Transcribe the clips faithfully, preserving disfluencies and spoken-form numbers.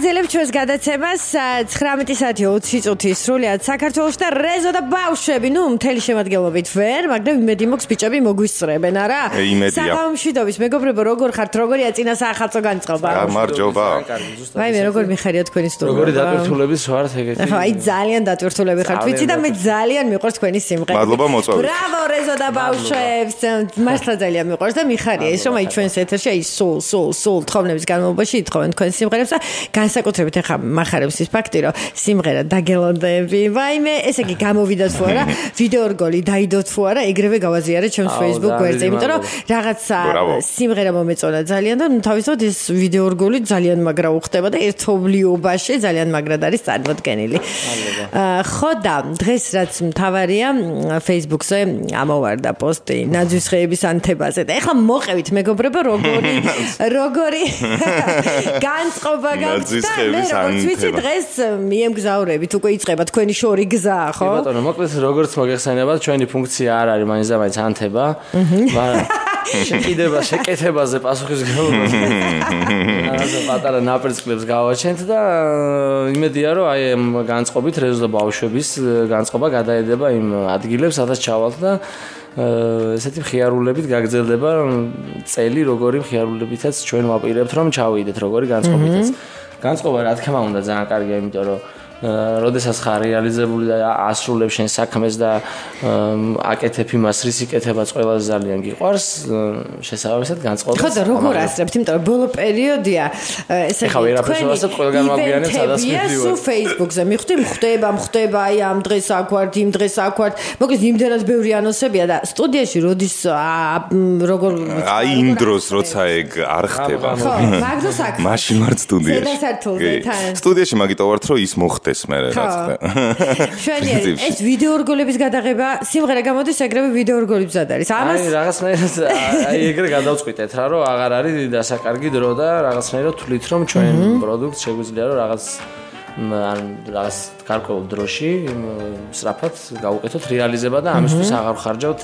Გაგრძელებ ჩვენს გადაცემას ცხრამეტი საათი ოცი წუთი სრულიად საქართველოში და რეზო და ბავშვები, ნუ მთელი შემადგენლობით ვერ, მაგრამ იმედი მოქვს ბიჭები მოგვისწრებენ, არა? იმედია. სამშვიდობის, მეგობრებო, როგორ ხართ? როგორია წინა სახალხო განწყობა? გამარჯობა. ვაიმე, როგორ მიხარია თქვენი სტუმრობა? როგორი დატვირთულების ვართ ეგეთი? ხო, აი ძალიან დატვირთულები ხართ. ვიცი და მე ძალიან მიყვარს თქვენი სიმღერა. მადლობა მოწვევით. ბრავო რეზო და ბავშვებს. მართლა ძალიან მიყვარს და მიხარია ის რომ აი ჩვენს ეთერში აი სულ სულ სულ თხოვნების განმავლობაში ითხოვენ თქვენ სიმღერებს და განსაკუთრებით ახლა მახარებს ის ფაქტი რომ სიმღერა დაგელოდები. ვაიმე, ესე იგი გამოვიდათ თუ არა, ვიდეო რგოლი დაიდოთ თუ არა, ეგრევე გავაზიარეთ ჩემს Facebook გვერდზე, იმიტომ რომ რაღაცა სიმღერა მომეწონა ძალიან და თავისთავად ეს ვიდეო რგოლი ძალიან მაგრა უხდება და ერთობლიობაში ძალიან მაგრად არის წარმოდგენილი. ხო და დღეს რაც მთავარია Facebook-ზე ამოვარდა პოსტი ნაძვის ხეების ანთებაზე და ეხლა მოყევით მეგობრებო როგორი როგორი განწყობა გაქვს და მე როგორც ვიცი დღეს მიემგზავრებით უკვე იწყება თქვენი შორი გზა ხო? კი ბატონო, მოკლედ როგორც მოგეხსენებათ ჩვენი ფუნქცია არ არის მაინც და მაინც ანთება, მაგრამ შეკიდება შეკეთებაზე პასუხისმგებლობა. ასე პატარა ნაპერწკლებს გავაჩენთ და იმედია რომ აი ამ განწყობით რეზო და ბავშვების განწყობა გადაედება იმ ადგილებს, სადაც ჩავალთ და ესეთი მხიარულებით გაგრძელდება წელი, როგორი მხიარულებითაც ჩვენ ვაპირებთ რომ ჩავიდეთ, როგორი განწყობითაც. განწყობა რა თქმა უნდა ძალიან კარგია, იმიტომ რომ როდესაც ხარ რეალიზებული და ასრულებ შენ საქმეს და აკეთებ იმას, რის იკეთებაც ყველაზე ძალიან გიყვარს, შესაბამისად განწყობას. ხო და როგორ ასწრებთ, იმიტომ რომ ბოლო პერიოდია, ესე იგი ვერაფერს ვასწრებ, ყველგან მოვგიანებ სადაც მივდივარ. სულ Facebook-ზე მიხვდი, ხდება, ხდება, აი ამ დღეს აქ ვარ, იმ დღეს აქ ვარ. მოკლედ იმდენად ბევრი ანონსებია და სტუდიაში როდის როგორ აი იმ დროს როცა ეგ არ ხდება. ხო, მაგდროს აქ. მაშინ ვარ სტუდიაში. ზედასართულზე თან. სტუდიაში მაგიტო ვართ რომ ის მოხდეს. მე რა თქმა უნდა. შვენიერი, ეს ვიდეო რგოლების გადაღება, სიმღერა გამოდის, ეგრევე ვიდეო რგოლი ბზად არის. ამას აი რაღაცნაირად აი ეგრე გადავწყვიტეთ რა, რომ აღარ არის დასაკარგი დრო და რაღაცნაირად თვლით რომ ჩვენ პროდუქტ შეგვიძლია რომ რაღაც ან რაღაც გარკვეულ დროში სწრაფად გავუკეთოთ რეალიზება და ამისთვის აღარ ხარჯავთ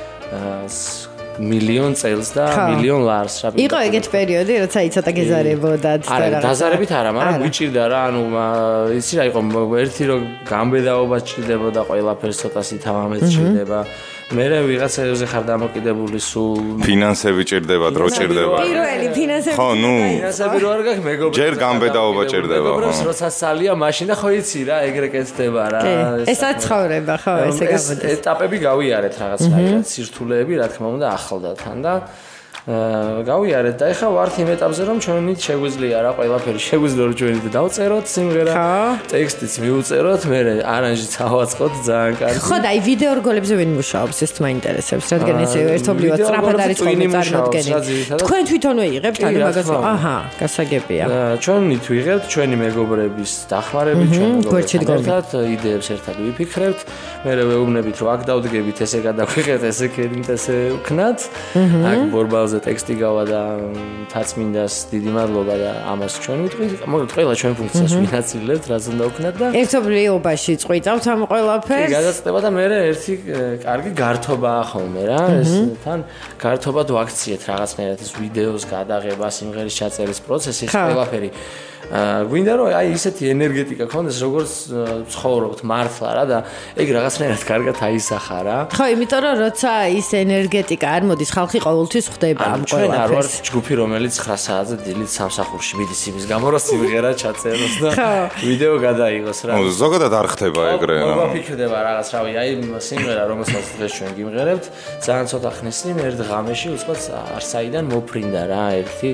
მილიონ წელს და მილიონ ლარს რა. იყო ეგეთ პერიოდი, როცა იცოდა გეზარებოდათ და რა. არა, დაზარებით არა, მაგრამ გვიჭირდა რა, ანუ იცი რა იყო, ერთი რომ გამბედაობა ჭირდებოდა ყველაფერს ცოტა სითავამეც ჭირდება. მერე ვიღაცებზე ხარ დამოკიდებული სულ ფინანსები ჭირდება, დრო ჭირდება. პირველი ფინანსები. ხო, ნუ ფინანსები რო არ გაქვს მეგობრებს. ჯერ გამბედაობა ჭირდება. მეგობრებს როცა სალია მაშინ და ხო იცი რა, ეგრე კეთდება რა. ესაც ცხოვრება, ხო, ესე გამოდის. ეტაპები გავიარეთ რაღაცნაირად, სირთულეები რა თქმა უნდა ახლდა თან და გავიარეთ და ეხლა ვართ იმ ეტაპზე რომ ჩვენით შეგვიძლია რა ყველაფერი შეგვიძლია რომ ჩვენით დავწეროთ სიმღერა, ტექსტიც მივუწეროთ, მე არანჟიც ავაწყოთ ძალიან კარგი. ხო და აი ვიდეო რგოლებზე ვინ მუშაობს, ეს მაინტერესებს, რადგან ეს ერთობლივად სწრაფად არის ხოლმე წარმოდგენილი. თქვენ თვითონვე იღებთ ანუ მაგას? აჰა, გასაგებია. ჩვენით ვიღებთ ჩვენი მეგობრების დახმარებით, ჩვენ მეგობრებთან იდეებს ერთად ვიფიქრებთ, მე ვეუბნებით რომ აქ დავდგებით, ესე გადაგვიღეთ, ესე ქედით, ესე ვქნათ. აქ ბორბალ ტექსტი გავა და თაცმინდას დიდი მადლობა და ამას ჩვენ ვიტყვით. მოკლედ ყველა ჩვენ ფუნქციას ვინაცვლილებთ, რაც უნდა ვქნათ და ერთობლიობაში წვიწავთ ამ ყველაფერს. კი, გადაწყვეტა და მე ერთი კარგი გართობაა ხოლმე რა, ეს თან გართობად ვაქციეთ რაღაცნაირად ეს ვიდეოს გადაღება, სიმღერის ჩაწერის პროცესი, ეს ყველაფერი. გვინდა რომ აი ისეთი ენერგეტიკა ქონდეს როგორც ცხოვრობთ მართლა რა და ეგ რაღაცნაირად კარგად აისახა რა. ხო, იმიტომ რომ როცა ის ენერგეტიკა არ მოდის, ხალხი ყოველთვის ხვდება ამ ყველაფერს. ჩვენ არ ვართ ჯგუფი რომელიც ცხრა საათზე დილით სამსახურში მიდის იმის გამო რომ სიმღერა ჩაწეროს და ვიდეო გადაიღოს რა. ზოგადად არ ხდება ეგრე. მოვაფიქრდება რაღაც რავი, აი სიმღერა რომელსაც დღეს ჩვენ გიმღერებთ, ძალიან ცოტა ხნესი ერთ ღამეში უცბად არსაიდან მოფრინდა რა ერთი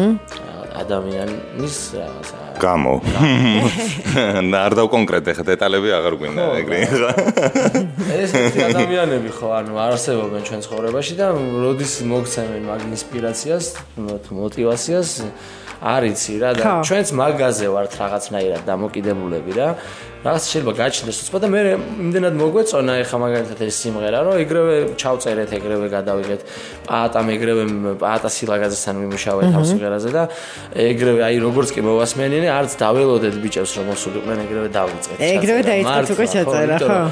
ადამიანის რაღაცა გამო. არ დავკონკრეტე ხა დეტალები აღარ გვინდა ეგრე ხა. ეს ადამიანები ხო ანუ არსებობენ ჩვენ ცხოვრებაში და როდის მოგცემენ მაგ ინსპირაციას, მოტივაციას არიცი რა და ჩვენც მაგაზე ვართ რაღაცნაირად დამოკიდებულები რა. რაღაც შეიძლება გაჩნდეს უცბად და მე იმდენად მოგვეწონა ეხა მაგალითად ეს სიმღერა რომ ეგრევე ჩავწერეთ, ეგრევე გადავიღეთ. პაატამ ეგრევე პაატა სილაგაძესთან ვიმუშავეთ ამ სიმღერაზე და ეგრევე აი როგორც კი მოვასმენინე, არც დაველოდეთ ბიჭებს რომ მოსულიყვნენ, ეგრევე დავიწყეთ. ეგრევე დაიწყეთ უკვე ჩაწერა, ხო?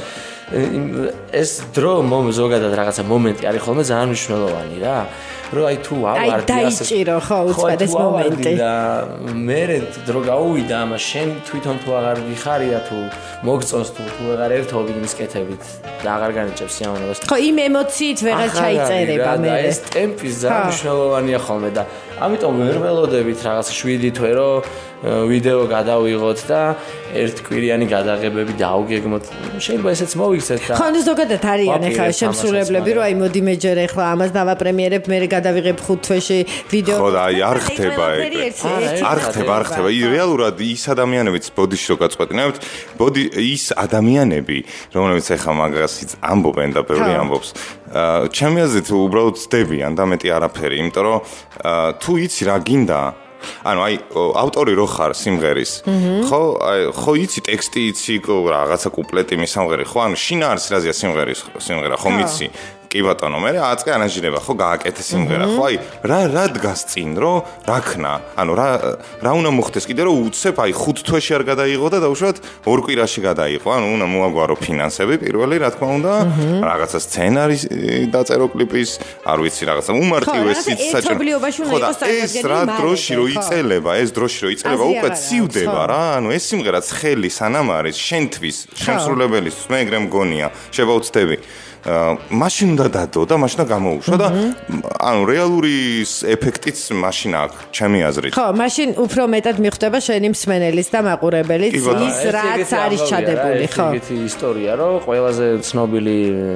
ეს დრო მომ ზოგადად რაღაცა მომენტი არის ხოლმე ძალიან მნიშვნელოვანი რა. Რომ აი თუ ავარდი ასე. აი დაიჭირო ხო უცბად ეს მომენტი. და მე დრო გაუვიდა, ამას შენ თვითონ თუ აღარ გიხარია თუ მოგწონს თუ თუ აღარ ერთობი იმის კეთებით და აღარ განიჭებს სიამოვნებას. ხო იმ ემოციით ვეღარ ჩაიწერება მე. ეს ტემპი ძალიან მნიშვნელოვანია ხოლმე და ამიტომ ვერ ველოდებით რაღაც შვიდი თვე რომ ვიდეო გადავიღოთ და ერთკვირიანი გადაღებები დავგეგმოთ. შეიძლება ესეც მოვიქცეთ და ხო ნუ ზოგადად არიან ახლა შემსრულებლები რომ აი მოდი მე ჯერ ახლა ამას დავაპრემიერებ მე გადავიღებ ხუთ თვეში ვიდეო. ხო და აი არ ხდება ეგ. არ ხდება, არ ხდება. რეალურად ის ადამიანებიც ბოდიში რო გაწყვეტინებთ, ბოდი ის ადამიანები, რომლებიც ახლა მაგას ამბობენ და ბევრი ამბობს. ჩემი აზრით უბრალოდ ცდებიან და მეტი არაფერი, იმიტომ რომ თუ იცი რა გინდა ანუ აი ავტორი რო ხარ სიმღერის ხო აი ხო იცი ტექსტი იცი რაღაცა კუპლეტი მისამღერი ხო ანუ შინაარსი სიმღერის სიმღერა ხო მიცი კი ბატონო მე აწყე ანაჟირება ხო გააკეთე სიმღერა ხო აი რა რა დგას წინ რომ რა ქნა ანუ რა რა უნდა მოხდეს კიდე რომ უცებ აი ხუთ თვეში არ გადაიღო და დაუშვათ ორ კვირაში გადაიღო ანუ უნდა მოაგვარო ფინანსები პირველი რა თქმა უნდა რაღაცა სცენარი დაწერო კლიპის არ ვიცი რაღაცა უმარტივესიც საჭირო ხო და ეს რა დროში რო იწელება ეს დროში რო იწელება უკვე ცივდება რა ანუ ეს სიმღერა ცხელი სანამ არის შენთვის შემსრულებელისთვის მე ეგრე მგონია შევაუცდები მაშინ უნდა დადო და მაშინ გამოუშვა და ანუ რეალური ეფექტიც მაშინ აქვს ჩემი აზრით. ხო, მაშინ უფრო მეტად მიხვდება შენი მსმენელის და მაყურებელის ის რაც არის ჩადებული, ხო. ეგეთი ისტორია, რომ ყველაზე ცნობილი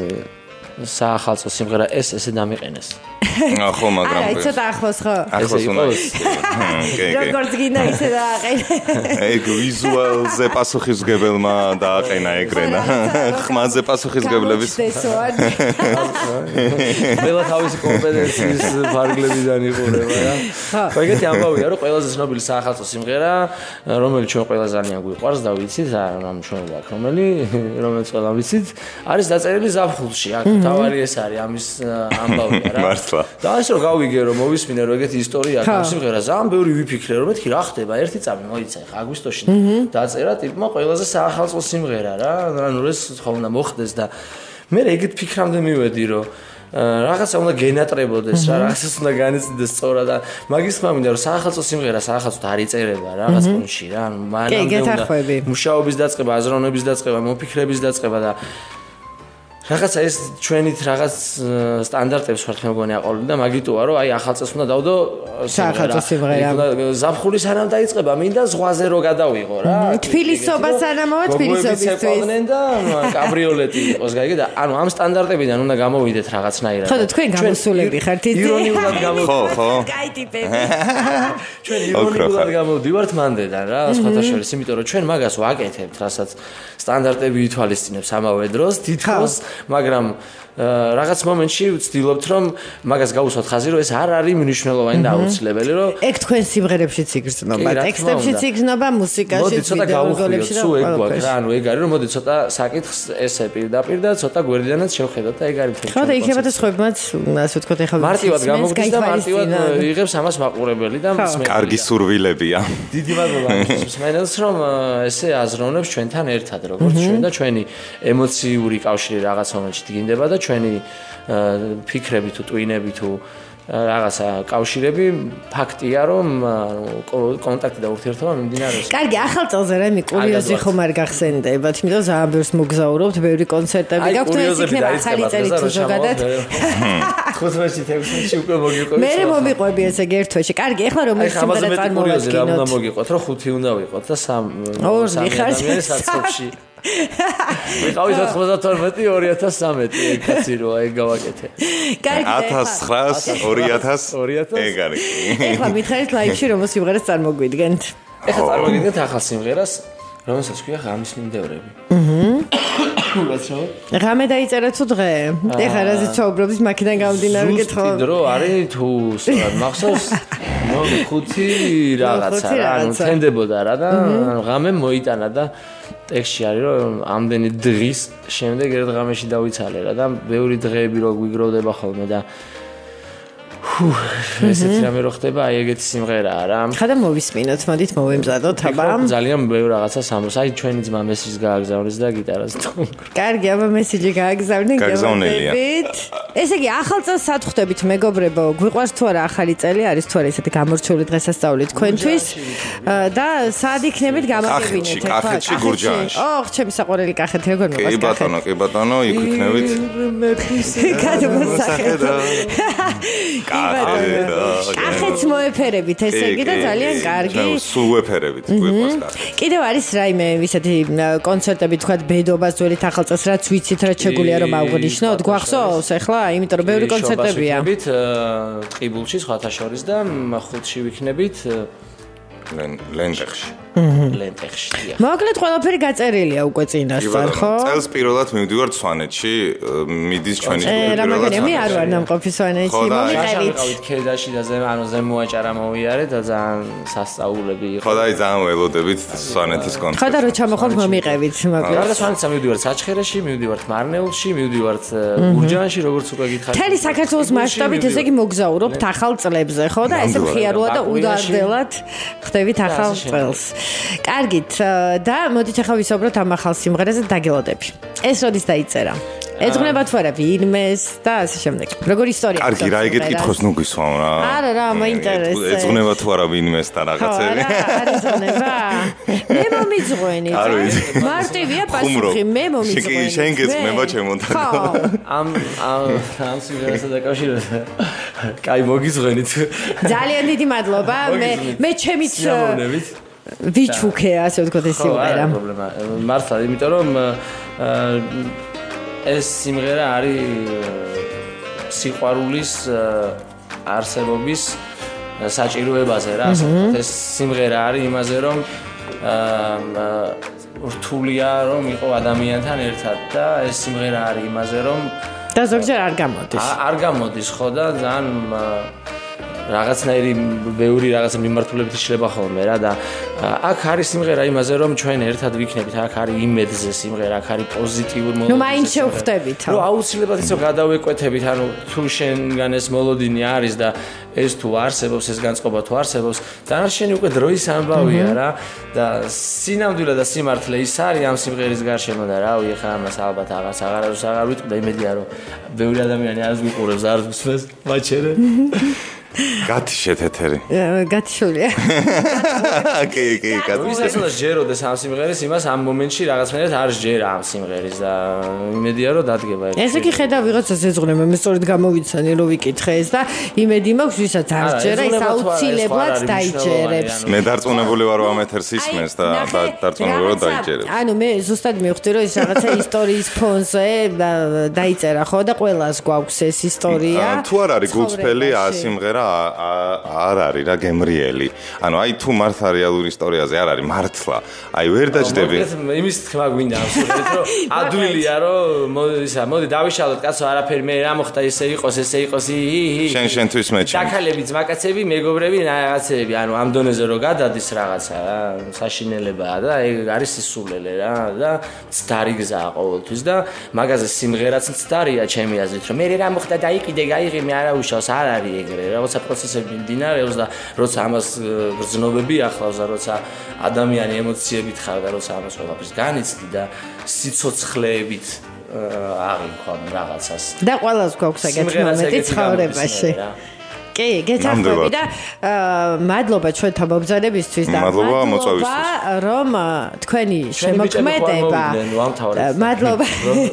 საახალწლო სიმღერა ეს ესე დამიყენეს. ხო, მაგრამ აი, ცოტა ახლოს ხო? ახლოს უნდა. როგორც გინდა ისე დააყენე. ეგ ვიზუალზე პასუხისმგებელმა დააყენა ეგრენა. ხმაზე პასუხისმგებლების. ყველა თავისი კომპეტენციის ფარგლებიდან იყურება რა. ხო, ეგეთი ამბავია, რომ ყველაზე ცნობილი საახალწლო სიმღერა, რომელიც ჩვენ ყველა ძალიან გვიყვარს და ვიცით, რა მნიშვნელობა აქვს, რომელი რომელიც ყველა ვიცით, არის დაწერილი ზაფხულში. აქ თავარი ეს არის ამის ამბავია რა. მართლა. და ასე რომ გავიგე რომ მოვისმინე რომ ეგეთი ისტორია აქვს ამ სიმღერა ძალიან ბევრი ვიფიქრე რომ მეთქი რა ხდება ერთი წამი მოიცა ხა აგვისტოში დაწერა ტიპმა ყველაზე საახალწლო სიმღერა რა ანუ ეს ხო უნდა მოხდეს და მე ეგეთ ფიქრამდე მივედი რომ რაღაცა უნდა გენატრებოდეს რა რაღაცას უნდა განეცდეს სწორად და მაგის თქმა მინდა რომ საახალწლო სიმღერა საახალწლოდ არ იწერება რაღაც პუნში რა ანუ მანამდე უნდა მუშაობის დაწყება აზროვნების დაწყება მოფიქრების დაწყება და რაღაცა ეს ჩვენით რაღაც სტანდარტებს ვართ მეგონი აყოლი და მაგიტოა რომ აი ახალწელს უნდა დავდო სიმღერა ზაფხული სანამ დაიწყება მინდა ზღვაზე რო გადავიღო რა თბილისობა სანამოა თბილისობისთვის და კაბრიოლეტი იყოს გაიგე და ანუ ამ სტანდარტებიდან უნდა გამოვიდეთ რაღაცნაირად ხო და თქვენ გამოსულები ხართ ის ირონიულად გამოვიდეთ ხო ხო კაი ტიპები ჩვენ ირონიულად გამოვდივართ მანდედან რა სხვათა შორის იმიტომ რომ ჩვენ მაგას ვაკეთებთ რასაც სტანდარტები ითვალისწინებს ამავე დროს თითქოს მაგრამ რაღაც მომენტში ვცდილობთ რომ მაგას გავუსვათ ხაზი რომ ეს არ არის მნიშვნელოვანი და აუცილებელი რომ ეგ თქვენ სიმღერებშიც იგრძნობა ტექსტებშიც იგრძნობა მუსიკაშიც ვიდეოებში და სულ ეგ გვაქვს რა ანუ ეგ არის რომ მოდი ცოტა საკითხს ესე პირდაპირ და ცოტა გვერდიდანაც შევხედოთ და ეგ არის ხო და იქნება და სხვებმაც ასე ვთქვათ ეხლა მარტივად გამოგდის და მარტივად იღებს ამას მაყურებელი და მსმენელი კარგი სურვილებია დიდი მადლობა მსმენელს რომ ესე აზროვნებს ჩვენთან ერთად როგორც ჩვენ და ჩვენი ემოციური კავშირი რაღაც მომენტში დგინდება და ჩვენი ფიქრები თუ ტვინები თუ რაღაცა კავშირები ფაქტია რომ კონტაქტი და ურთიერთობა მიმდინარეობს. კარგი, ახალ წელზე რამე კურიოზი ხომ არ გახსენდებათ, იმიტომ რომ ძალიან ბევრს მოგზაურობთ, ბევრი კონცერტები გაქვთ, ეს იქნება ახალი წელი თუ ზოგადად. ხუთმეტში თექვსმეტში უკვე მოგიყვებით. მე მომიყვები ესე ერთ თვეში. კარგი, ახლა რომ ეს სიმღერა წარმოვადგინოთ. რა უნდა მოგიყვოთ, რომ ხუთი უნდა ვიყოთ და სამ ორი ხარ საცობში. ვიყავით ოთხმოცდათორმეტი ორი ათას სამეტი ეგ კაცი როა ეგ გავაკეთე. კარგი. ათას ცხრაას ორი ათას ეგ არის. ეხლა მითხარით ლაივში რომ სიმღერას წარმოგვიდგენთ. ეხლა წარმოგვიდგენთ ახალ სიმღერას, რომელსაც ქვია ღამის მიმდევრები. აჰა. ღამე დაიწერა თუ დღე? ეხლა რაზეც საუბრობთ მაქედან გამომდინარე კითხვა. ზუსტი დრო არის თუ სწორად მახსოვს? ნუ ხუთი რაღაცა რა, ანუ თენდებოდა რა და ღამე მოიტანა და ტექსტში არის რომ ამდენი დღის შემდეგ ერთ ღამეში დავიცალე რა და ბევრი დღეები რო გვიგროვდება ხოლმე და ესეთი რამე რო ხდება, აი ეგეთი სიმღერაა რა. ხადა მოვისმინოთ, მოდით მოვიმზადოთ აბა. ძალიან ბევრი რაღაცა სამოს. აი ჩვენი ძმა მესიჯს გააგზავნეს და გიტარას თუ. კარგი, აბა მესიჯი გააგზავნე, გაგზავნელია. ესე იგი, ახალ წელს სათხვდებით მეგობრებო, გვიყვარს თუ არა ახალი წელი, არის თუ არა ესეთი გამორჩეული დღესასწაული თქვენთვის და სად იქნებით გამაგებინეთ ეხლა. კახეთში, გურჯაანში. ოხ, ჩემი საყვარელი კახეთი, როგორ მოყვარს კახეთი? კი ბატონო, კი ბატონო, იქ იქნებით. გადმოსახედა. კახეთი. კახეთს მოეფერებით, ესე იგი და ძალიან კარგი. სულ ვეფერებით, გვიყვარს კახეთი. კიდევ არის რაიმე ისეთი კონცერტები თქვა ბედობას ძველი ახალწელს რაც ვიცით რა შეგვიძლია რომ ავღნიშნოთ გვახსოვს ახლა იმიტომ რომ ბევრი კონცერტებია ტყიბულში სხვათა შორის და ხუთში ვიქნებით ლენტეხში ლენტეხში მოკლედ ყველაფერი გაწერილია უკვე წინასწარ ხო წელს პირველად მივდივართ სვანეთში მიდის ჩვენი პირველად რა მაგარია მე არ ვარ ნამყოფი სვანეთში მომიყევით გავით ქედაში და ზე ანუ ზე მოაჭარა მოვიარე და ძალიან სასწაულები იყო ხო და აი ძალიან ველოდებით სვანეთის კონცერტს ხო და რო ჩამოხვალთ მომიყევით მაგრამ და სვანეთსა მივდივართ საჩხერეში მივდივართ მარნეულში მივდივართ გურჯაანში როგორც უკვე გითხარით მთელი საქართველოს მასშტაბით ესე იგი მოგზაურობთ ახალ წლებზე ხო და ესე მხიაროა და უდარდელად ხდებით ახალ წელს კარგით და მოდით ახლა ვისაუბროთ ამ ახალ სიმღერაზე დაგელოდები ეს როდის დაიწერა ეძღვნება თუ არა ვინმეს და ასე შემდეგ როგორი ისტორია კარგი რა ეგეთ კითხოს ნუ გისვამ რა არა რა მაინტერესებს ეძღვნება თუ არა ვინმეს და რაღაცები არა ეძღვნება მე მომიძღვენი მარტივია პასუხი მე მომიძღვენი შენ გეძღვნება ჩემონთანა ამ ამ სიმღერასთან დაკავშირებით კაი მოგიძღვენით ძალიან დიდი მადლობა მე მე ჩემიც ვიჩუქე ასე ვთქვათ ეს სიმღერა პრობლემა მართლა იმიტომ რომ ეს სიმღერა არის სიყვარულის არსებობის საჭიროებაზე რა ასე ვთქვათ ეს სიმღერა არის იმაზე რომ რთულია რომ იყო ადამიანთან ერთად და ეს სიმღერა არის იმაზე რომ და ზოგჯერ არ გამოდის არ გამოდის ხო და ძალიან რაღაცნაირი ბევრი რაღაცა მიმართულებით შეიძლება ხოლმე რა და აქ არის სიმღერა იმაზე რომ ჩვენ ერთად ვიქნებით აქ არის იმედზე სიმღერა აქ არის პოზიტიური მოლოდინი ნუ მაინც შევხვდებით რომ აუცილებლად ისო გადავეკვეთებით ანუ თუ შენგან ეს მოლოდინი არის და ეს თუ არსებობს ეს განწყობა თუ არსებობს დანარჩენი უკვე დროის ამბავია რა და სინამდვილე და სიმართლე ის არის ამ სიმღერის გარშემო და რავი ხა ამას ალბათ აღარც აღარავს აღარ ვიტყვი იმედია რომ ბევრი ადამიანი არ გვიყურებს არ გვსმენს მაჩერე გათიშეთ ეთერი. გათიშულია. კი, კი, გათიშეთ. ვისაც ჯეროდეს ამ სიმღერის იმას ამ მომენტში რაღაცნაირად არ ჯერა ამ სიმღერის და იმედია რომ დადგება ეს. ესე კი ხედავ ვიღაცას ეძღვნება მე სწორედ გამოვიცანი რომ ვიკითხე ეს და იმედი მაქვს ვისაც არ ჯერა ის აუცილებლად დაიჯერებს. მე დარწმუნებული ვარ რომ ამ ეთერს ისმენს და დარწმუნებული რომ დაიჯერებს. ანუ მე ზუსტად მივხვდი რომ ეს რაღაცა ისტორიის ფონზე დაიწერა ხო და ყველას გვაქვს ეს ისტორია. თუ არ არის გულწრფელი სიმღერა არ არის რა გემრიელი. ანუ აი თუ მართლა რეალური ისტორიაზე არ არის მართლა. აი ვერ დაждები. იმის თქმა გვინდა ამ სულით რომ ადვილია რომ ისა მოდი დავიშალოთ კაცო არაფერი მე რა მოხდა ესე იყოს ესე იყოს ი შენ შენთვის მეჩი. დაკალები ძმაკაცები მეგობრები რაღაცები ანუ ამ დონეზე რომ გადადის რაღაცა რა საშინელებაა და ეგ არის სისულელე რა და ცდარი გზაა ყოველთვის და მაგაზე სიმღერაც ცდარია ჩემი აზრით რომ მე რა მოხდა დაიყიდე გაიღე მე არა უშავს არ არის ეგრე რა პროცესები მიმდინარეობს და როცა ამას გრძნობები ახლავს და როცა ადამიანი ემოციებით ხარ და როცა ამას ყველაფერს განიცდი და სიცოცხლეებით აღიქვამ რაღაცას და ყველას გვაქვს ეგეთი მომენტი ცხოვრებაში კი, გეთახმები და მადლობა ჩვენთან მობრძანებისთვის და მადლობა რომ თქვენი შემოქმედება მადლობა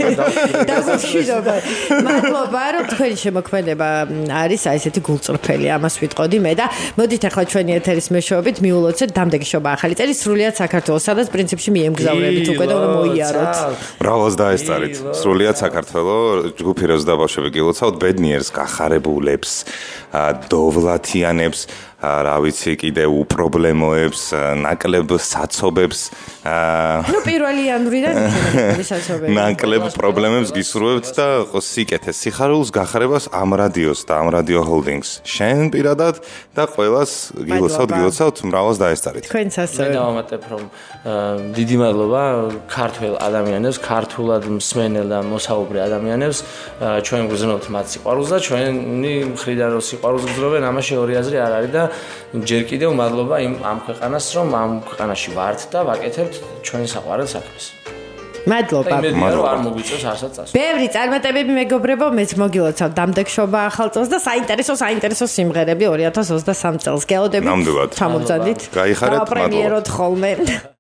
მადლობა რომ თქვენი შემოქმედება არის აი ესეთი გულწრფელი ამას ვიტყოდი მე და მოდით ახლა ჩვენი ეთერის მეშვეობით მიულოცეთ დამდეგი შობა ახალი წელი სრულიად საქართველოს სადაც პრინციპში მიემგზავრებით უკვე და რომ მოიაროთ ბრავოს დაესწარით სრულიად საქართველოს ჯგუფი როზ და ბავშვები გილოცავთ ბედნიერს გახარებულებს დოვლათიანებს რა ვიცი, კიდე უპრობლემოებს, ნაკლებ საცობებს, ნუ პირველი იანვრიდან იქნება საცობები. ნაკლებ პრობლემებს გისურვებთ და სიკეთეს, სიხარულს გახარებას ამ რადიოს და ამ რადიო ჰოლდინგს. შენ პირადად და ყველას გილოცავთ, გილოცავთ, მრავალს დაესწარით. თქვენც ასევე. მე დავამატებ, რომ დიდი მადლობა ქართველ ადამიანებს, ქართულად მსმენელ და მოსაუბრე ადამიანებს, ჩვენ გვგზნობთ მათ სიყვარულს და ჩვენი მხრიდან რომ სიყვარულს გძნობენ, ამაში ორი აზრი არ არის და ჯერ კიდევ მადლობა იმ ამ ქვეყანას, რომ ამ ქვეყანაში ვართ და ვაკეთებთ ჩვენ საყვარელ საქმეს. მადლობა. მადლობა. არ მოგვიწევს არსად წასვლა. ბევრი წარმატებები მეგობრებო, მეც მოგილოცავ დამდეგშობა ახალ წელს და საინტერესო საინტერესო სიმღერები ორი ათას ოცდასამ წელს. გელოდებით. ნამდვილად. ჩამოვძანდით. გაიხარეთ, მადლობა. პრემიეროთ ხოლმე.